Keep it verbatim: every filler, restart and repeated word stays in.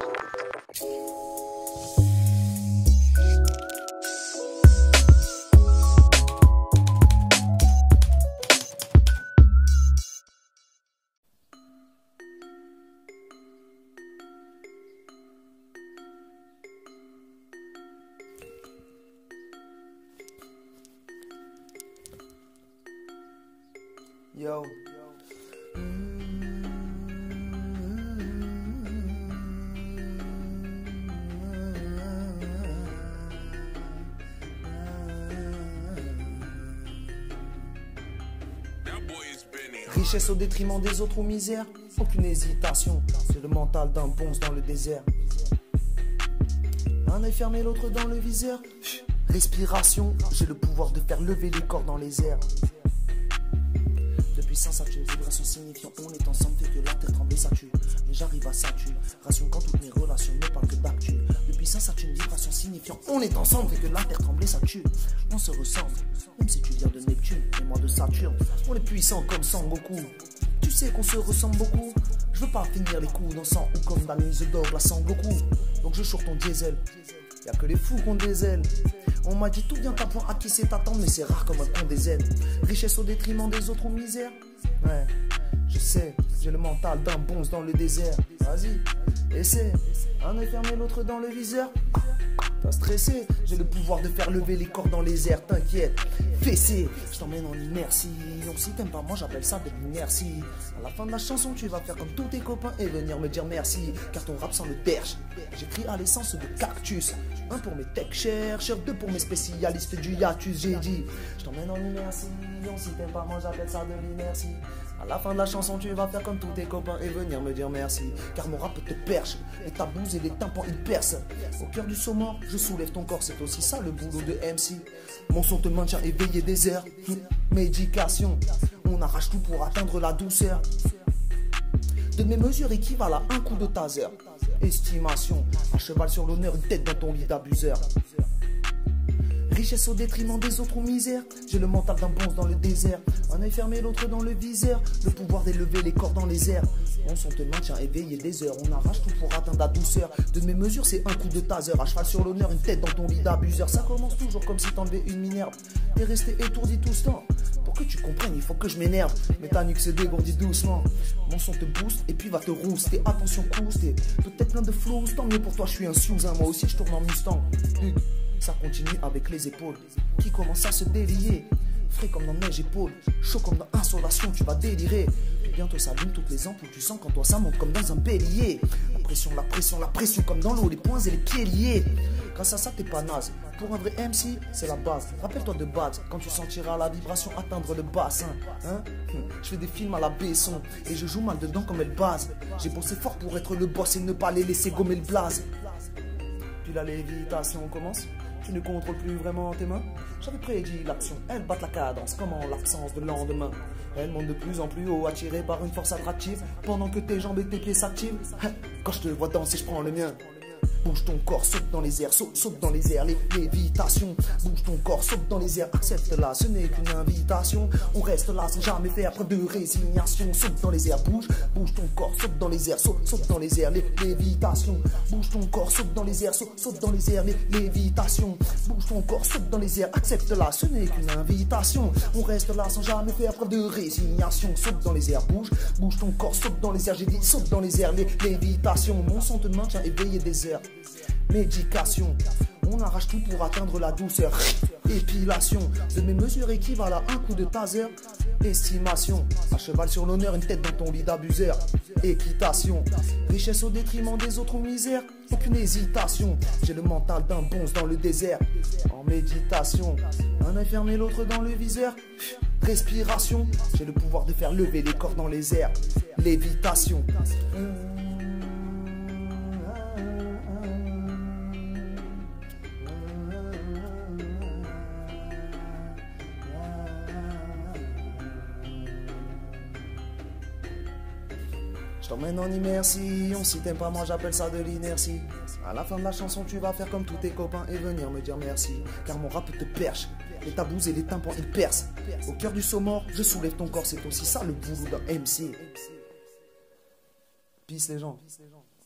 Yo. Richesse au détriment des autres ou misère, aucune hésitation, c'est le mental d'un bonze dans le désert. Un œil fermé, l'autre dans le viseur. Respiration, j'ai le pouvoir de faire lever les corps dans les airs. Depuis sans sature, vibration signifiant on est ensemble, fait que la terre tremble et ça tue. Mais j'arrive à saturation quand toutes mes relations ne parlent que d'actu. Depuis sans sature, vibration signifiant on est ensemble, fait que la terre tremble et ça tue. On se ressemble, même si tu viens de Neptune et moi de Saturne. On est puissant comme Sangoku. Tu sais qu'on se ressemble beaucoup. Je veux pas finir les coups dans sang ou comme dans the Dog, la Sangoku. Donc je choure ton diesel. Y'a que les fous qui ont des ailes. On m'a dit tout vient à point à qui c'est attendre, mais c'est rare comme un con des ailes. Richesse au détriment des autres ou misère. Ouais, je sais, j'ai le mental d'un bonze dans le désert. Vas-y, essaie. Un œil fermé, l'autre dans le viseur. T'as stressé, j'ai le pouvoir de faire lever les corps dans les airs, t'inquiète. Fessé, je t'emmène en inertie. Donc si t'aimes pas moi j'appelle ça de l'inertie. À la fin de la chanson tu vas faire comme tous tes copains et venir me dire merci. Car ton rap sent le perche. J'écris à l'essence de cactus. Un pour mes tech chercheurs, deux pour mes spécialistes du hiatus. J'ai dit, je t'emmène en inertie. Donc si t'aimes pas moi j'appelle ça de l'inertie. À la fin de la chanson tu vas faire comme tous tes copains et venir me dire merci. Car mon rap te perche, les tabous et les tympans ils percent. Au cœur du saumon, je soulève ton corps, c'est aussi ça le boulot de M C. Mon son te maintient éveillé des airs. Médication, on arrache tout pour atteindre la douceur. De mes mesures équivalent à un coup de taser. Estimation, un cheval sur l'honneur, une tête dans ton lit d'abuseur. Richesse au détriment des autres ou misère. J'ai le mental d'un bonze dans le désert. Un œil fermé, l'autre dans le viseur. Le pouvoir d'élever les corps dans les airs. Mon son te maintient éveillé des heures. On arrache tout pour atteindre la douceur. De mes mesures, c'est un coup de taser. À cheval sur l'honneur, une tête dans ton lit d'abuseur. Ça commence toujours comme si t'enlevais une minerve. T'es resté étourdi tout ce temps. Pour que tu comprennes, il faut que je m'énerve. Mais ta nuque se dégourdit doucement. Mon son te booste et puis va te rouster. Attention, couste. T'es peut-être plein de flows. Tant mieux pour toi, je suis un Susan. Moi aussi, je tourne en Mustang. Ça continue avec les épaules qui commencent à se délier. Frais comme dans neige épaule, chaud comme dans insolation, tu vas délirer. Puis bientôt s'allument toutes les ampoules, tu sens quand toi ça monte comme dans un bélier. La pression, la pression, la pression comme dans l'eau, les poings et les pieds liés. Grâce à ça t'es pas naze. Pour un vrai M C, c'est la base. Rappelle-toi de Bad, quand tu sentiras la vibration atteindre le bassin. Hein je fais des films à la Besson et je joue mal dedans comme elle base. J'ai bossé fort pour être le boss et ne pas les laisser gommer le blaze. Puis la lévitation commence. Tu ne contrôles plus vraiment tes mains. J'avais prédit l'action, elles battent la cadence, comme en l'absence de lendemain. Elles montent de plus en plus haut, attirées par une force attractive, pendant que tes jambes et tes pieds s'activent. Quand je te vois danser, je prends le mien. Bouge ton corps, saute dans les airs, saute, saute dans les airs, les lévitations. Bouge ton corps, saute dans les airs, accepte-la, ce n'est qu'une invitation. On reste là sans jamais faire preuve de résignation. Saute dans les airs, bouge, bouge ton corps, saute dans les airs, saute, saute dans les airs, les lévitations. Bouge ton corps, saute dans les airs, saute, saute dans les airs, les lévitations. Bouge ton corps, saute dans les airs, accepte-la, ce n'est qu'une invitation. On reste là sans jamais faire preuve de résignation. Saute dans les airs, bouge, bouge ton corps, saute dans les airs, j'ai dit saute dans les airs, les lévitations. Mon son te maintient éveillé des airs. Médication, on arrache tout pour atteindre la douceur. Épilation, de mes mesures équivalent à un coup de taser. Estimation, à cheval sur l'honneur, une tête dans ton lit d'abuseur. Équitation, richesse au détriment des autres ou misère. Aucune hésitation, j'ai le mental d'un bonze dans le désert. En méditation, un œil fermé, l'autre dans le viseur. Respiration, j'ai le pouvoir de faire lever les corps dans les airs. Lévitation. Je t'emmène en immersion, si t'aimes pas moi j'appelle ça de l'inertie. À la fin de la chanson tu vas faire comme tous tes copains et venir me dire merci. Car mon rap te perche, les tabous et les tympans ils percent. Au cœur du saumon, je soulève ton corps, c'est aussi ça le boulot d'un M C. Peace les gens.